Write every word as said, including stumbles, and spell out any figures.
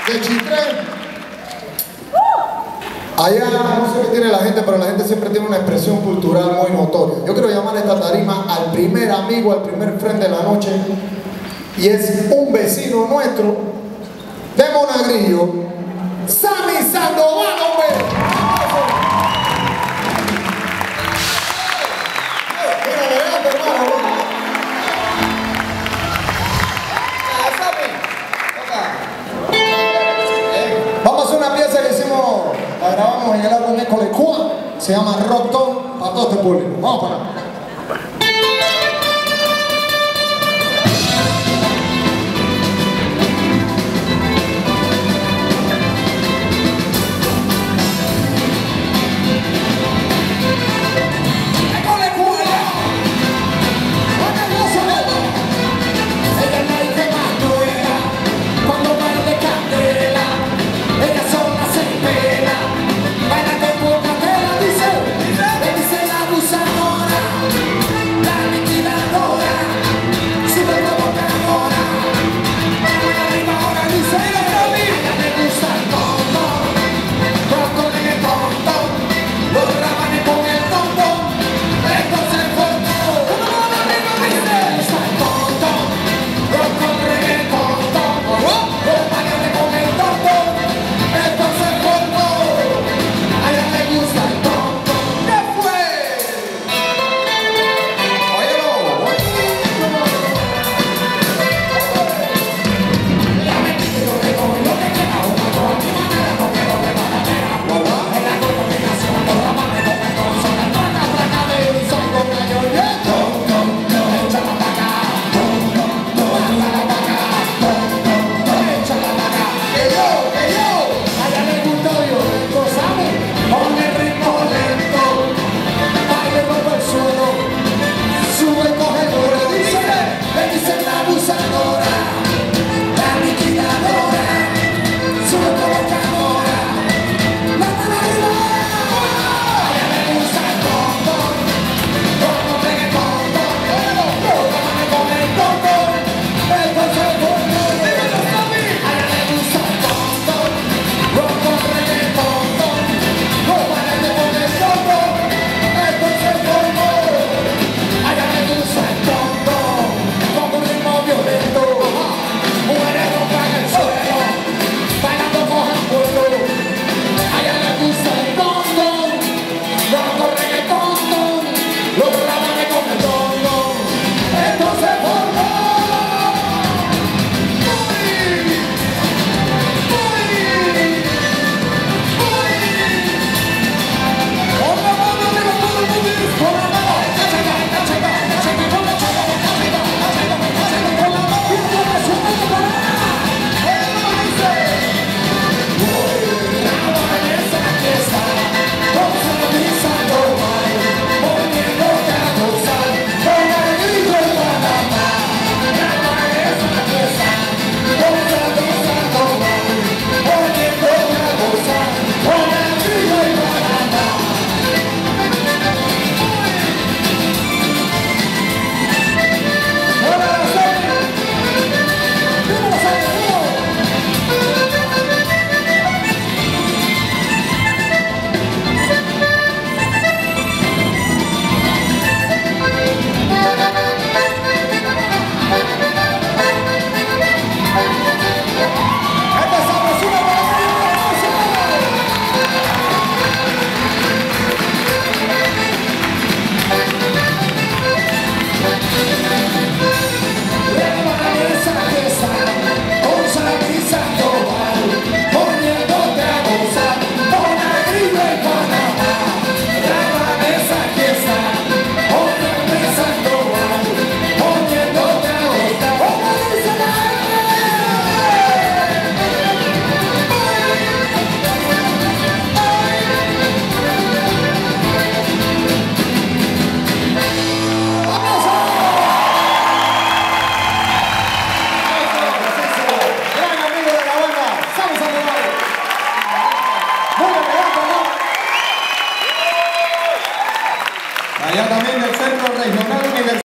de Chitré. Allá no sé qué tiene la gente, pero la gente siempre tiene una expresión cultural muy notoria. Yo quiero llamar a esta tarima al primer amigo, al primer friend de la noche, y es un vecino nuestro de Monagrillo, Sammy Sandoval, hombre. Mira, adelante, hermano. Vamos a hacer una pieza que hicimos, la grabamos en el álbum École Cuba, se llama Rock Town, para todo este público. Vamos para allá. Allá también del Centro Regional Universitario.